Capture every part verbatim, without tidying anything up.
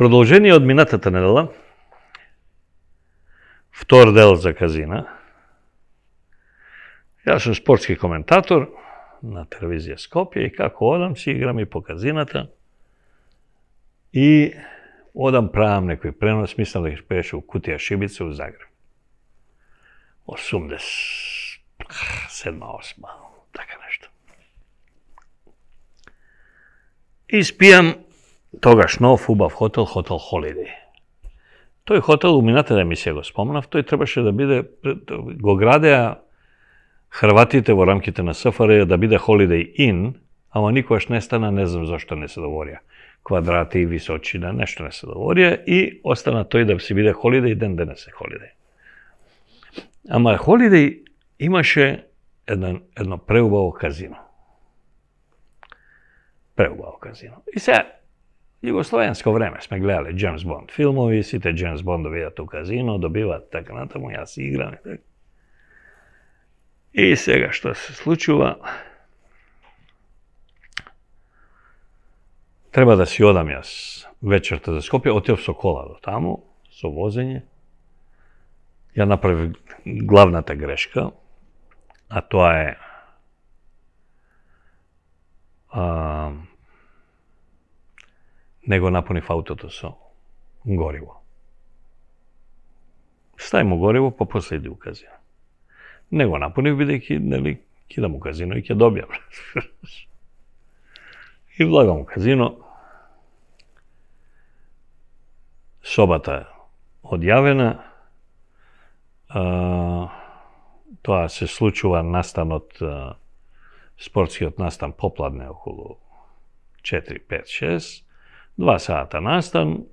Продолжение од минатата недела, втор дел за казина. Јас сум спортски коментатор на телевизија Скопје и како одам си играм и по казината. И одам правам некој пренос, мислам да беше у Кутија Шибица у Загреб. осумдесет седма, осма, така нешто. И спијам тогаш нов убав хотел, хотел Холидеј. Тој хотел, у минатата емисија го спомнав, тој требаше да биде, го градеа Хрватите во рамките на СФР да биде Холидеј Ин, ама никогаш не стана, не знам зашто не се договорија. Квадрати и височина, нешто не се договорија и остана тој да си биде Холидеј ден денес е Холидеј. Ама Холидеј имаше едно, едно преубаво казино. Преубаво казино. И сега, југословенско време сме гледале Джеймс Бонд филмови, сите Джеймс Бондови идат у казино, добиваат така натаму, јас играм и така. И сега што се случува, треба да си одам јас вечерта за Скопје, отидов со кола до таму, со возење. Ја направив главната грешка, а тоа е а, не го напунив аутото со гориво. Ставим гориво, па после иди у казино. Не го напунив, бидејќи, нели, кидам у казино и ќе добијам. И влагам у казино. Собата одјавена. А, тоа се случува настанот, а, спортскиот настан попладне околу четири, пет, шест, два сата настан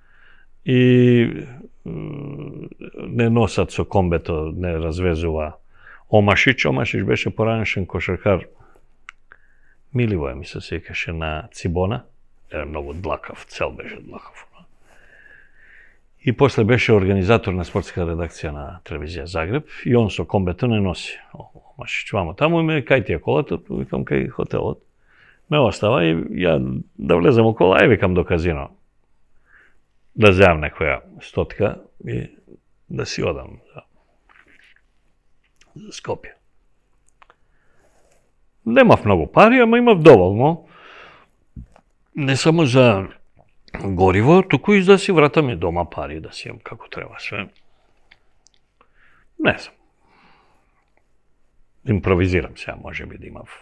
и не носат со комбето, не развезува Омашич. Омашич беше поранешен кошаркар, Миливој ми се сеќаше на Цибона, е многу длакав, цел беше длакав. И после беше организатор на спортска редакција на телевизија Загреб и он со комбето не носи. Омашич вамо таму и ме кај ти е колата, викам кај хотелот. Ме остава и ја да влезам у кола, и викам до казино. Да земам некоја стотка и да си одам за, за Скопје. Немав многу пари, ама имав доволно. Не само за гориво, туку и да си вратам и дома пари, да си имам како треба све. Не знам. Импровизирам сега, може би да имав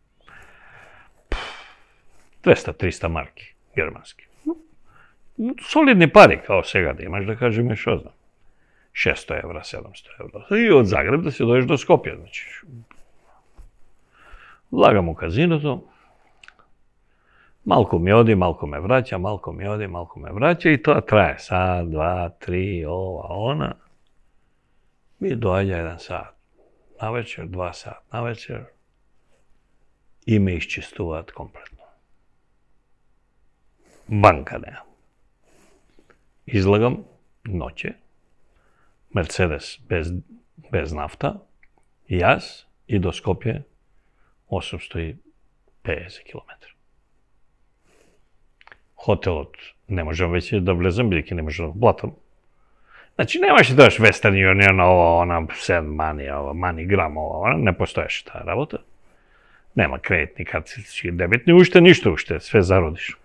двеста-триста марки германски. Солидни пари, као сега да имаш, да кажеме, шо знам. шесто евра, седумсто евра. И од Загреб да си дојдеш до Скопје, значи. Влагам у казиното. Малку ми оди, малку ме враќа, малку ми оди, малку ме враќа и тоа трае. Сат, два, три, ова, она. Ми доаѓа еден сат на вечер, два сат на вечер и ме исчистуваат комплетно. Банка неа. Излагам ноќе, Мерцедес без, без нафта, јас и до Скопје осумсто и педесет километри. Хотелот не можам веќе да влезам, бидејќи не можам да блатам. Значи немаше да даш Western Union, ова, она, Send Money, ова, MoneyGram, ова, не постоеше таа работа. Нема кредитни картички, дебитни, уште ништо, уште све зародиш.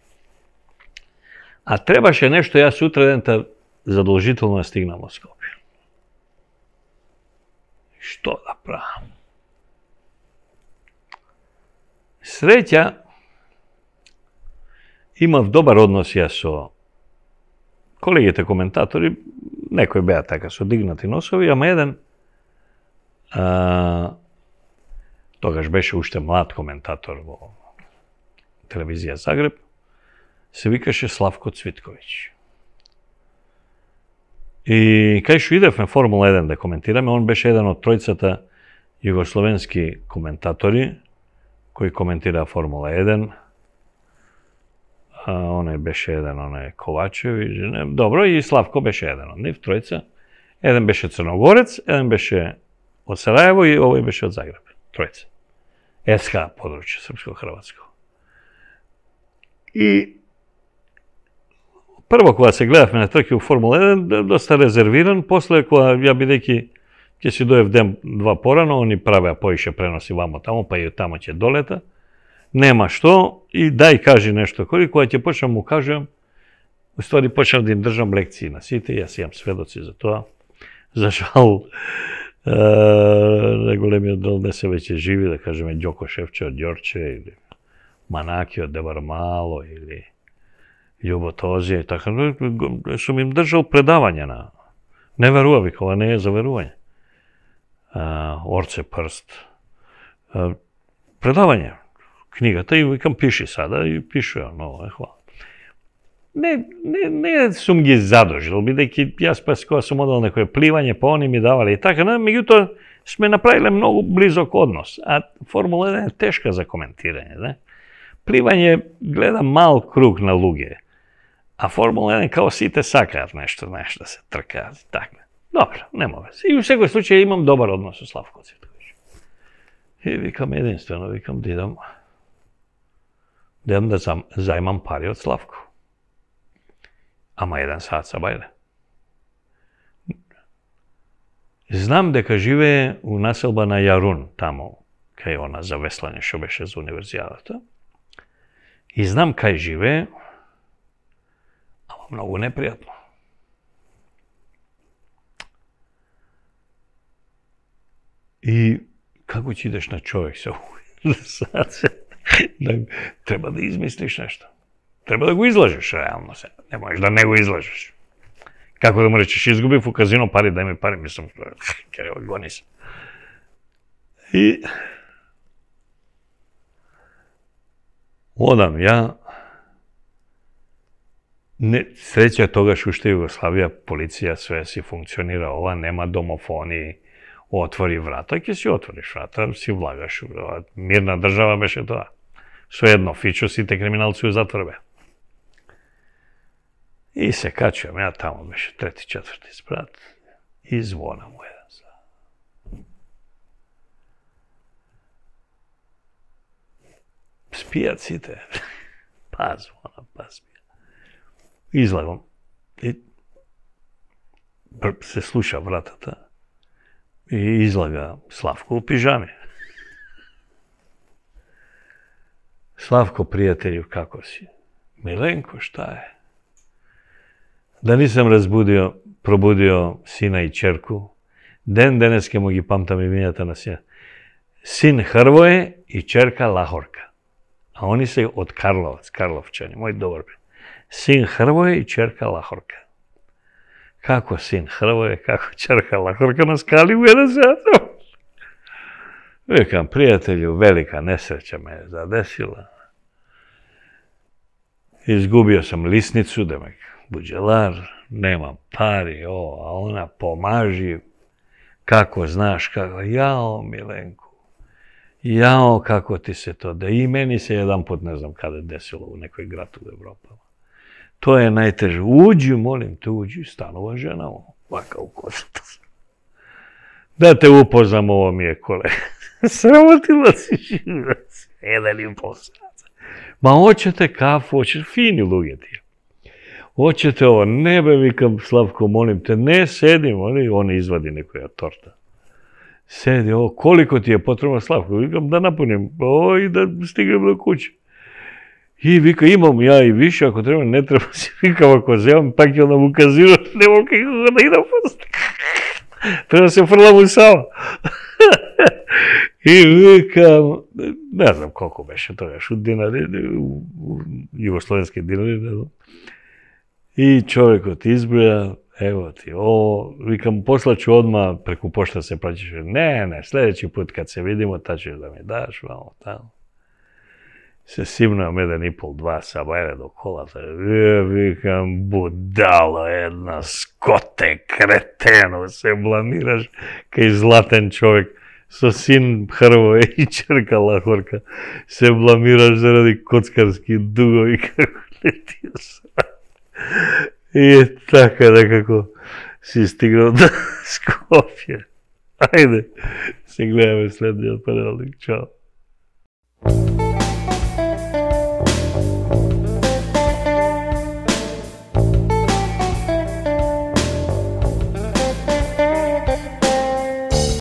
А требаше нешто, јас сутредента задолжително да стигнам во Скопје. Што да правам? Среќа, имав добар однос јас со колегите коментатори, некои беа така со дигнати носови, ама еден а, тогаш беше уште млад коментатор во телевизија Загреб, се викаше Славко Цвитковиќ. И кај што идевме Формула еден да коментираме, он беше еден од тројцата југословенски коментатори кои коментираа Формула еден. А, оној беше еден, оној Ковачеви, добро, и Славко беше еден од нив, тројца. Еден беше црногорец, еден беше од Сарајево и овој беше од Загреб, тројца. СК подручје, српско-хрватско. И prvo koja se gledavme na trke u Formula jedan, dosta rezerviran, posle koja, ja bi neki, gdje si dojev dva porano, oni prave, a poiše prenosi vamo tamo, pa i tamo će doleta. Nema što, i daj kaži nešto koliko, ja će počnem mu kažem, u stvari počnem da im držam lekcije na site, ja si imam svedoci za to. Za žal, e, regule mi od ne se već je živi, da kažem je Đoko Šefče od Đorče, ili Manaki od Devarmalo, ili Ljubo Tozije, i tako, su mi im držali predavanja na, ne veruva, kao ne je za veruvanje. Orce prst, predavanje, knjiga, ta i vikam piši sada, i pišu ja, no, hvala. Ne, ne, ne su mi zadožili, bi neki, ja koja sam odala neko plivanje, pa oni mi davali i tako, međutim, sme napravili mnogo blizok odnos, a Formula jedan je teška za komentiranje, ne? Plivanje gleda mal krug na luge, a Formula jedan kao site sakar nešto, nešto se trka, tako. Dobro, nema veze. I u svegoj slučaju imam dobar odnos sa Slavkom Cvjetovićem. I vikam jedinstveno, vikam da idem, da idem da zajmam pari od Slavku. Ama jedan sat sa bajle. Znam da žive u naselba na Jarun, tamo, kaj je ona za veslanje što beše za univerzijata. I znam kaj žive, ali mnogo neprijatno. I kako će ideš na čovjek se treba da izmisliš nešto. Treba da go izlažeš realno se. Ne možeš da ne go izlažeš. Kako da mu rećeš, izgubim u kazino pari, daj mi pari, mislim, kaj je goni se. I odam ja, sreća toga što je Jugoslavija, policija, sve si funkcionira, ova nema domofoniji, otvori vrata, kje si otvoriš vrata, si vlagaš, mirna država beše to. Svejedno, fiču si te kriminalci u zatvorbe. I se kačujem, ja tamo beše treti, četvrti sprat i zvona mu jedan sat. Spijat si te. Pa zvona, pa spijat. Izlagom. I se sluša vrata ta. I izlaga Slavko u pižami. Slavko, prijatelju, kako si? Milenko, šta je? Da nisam razbudio, probudio sina i čerku, den deneske mogi pamtam imenjata na sina. Sin Hrvoje i čerka Lahorka. A oni se od Karlovac, Karlovčani, moj dobar prijatelj. Sin Hrvoje i čerka Lahorka. Kako sin Hrvoje, kako čerka Lahorka na skali u jedan sat. Vikam, prijatelju, velika nesreća me je zadesila. Izgubio sam lisnicu, da me buđelar, nemam pari, o, a ona pomaži, kako znaš, kako, jao, Milenku, jao, kako ti se to, da i meni se jedan put, ne znam kada je desilo u nekoj gradu u Evropama. To je najteže. Uđi, molim te, uđi, stanova žena, ovaka u koštu. Da te upoznam, ovo mi je kolega. Sramotila si živac. Jedan i pol sata. Ma hoćete kafu, hoćete fini lugeti. Hoćete ovo, nebe, vikam, Slavko, molim te, ne sedim, on izvadi nekoja torta. Sedi, ovo, koliko ti je potrebno, Slavko, vikam, da napunim, ovo, i da stignem do kuće. I vika, imam ja i više, ako treba, ne treba si, vikam, ako zemam, tak je nam ukazirao, nemam kako da idem posto. Treba se frlam u sama. I vikam, ne znam koliko beše toga, šut dinari, jugoslovenske dinari, ne znam. I čovjek od izbroja, evo ti, ovo, vikam, poslaću odmah, preko pošta se praćiš, ne, ne, sljedeći put kad se vidimo, ta ćeš da mi daš, malo tamo. Se simnujem jedan i pol, dva sa bajre do kola, je, vikam, budalo jedna, skote, kreteno, se blamiraš, kaj zlatan čovjek, so sin Hrvoje i čerka Lahorka, se blamiraš zaradi kockarskih dugovi, kako letio sam. I tako nekako si stigao do Skopje. Ajde, se gledamo sljedeći od ponedeljka. Ćao.